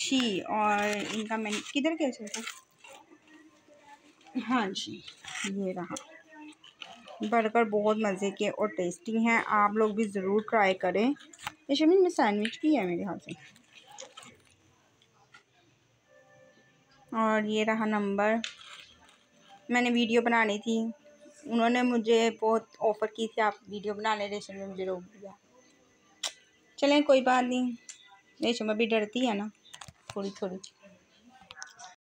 अच्छी। और इनका मैंने किधर गया चलता, हाँ जी ये रहा। बर्गर बहुत मज़े के और टेस्टी हैं, आप लोग भी ज़रूर ट्राई करें। ये शमीन में सैंडविच की है मेरे हाथ से। और ये रहा नंबर, मैंने वीडियो बनानी थी, उन्होंने मुझे बहुत ऑफ़र की थी आप वीडियो बना लें, रेशम ने मुझे रोक दिया। चलें कोई बात नहीं, रेशम अभी डरती है ना थोड़ी थोड़ी।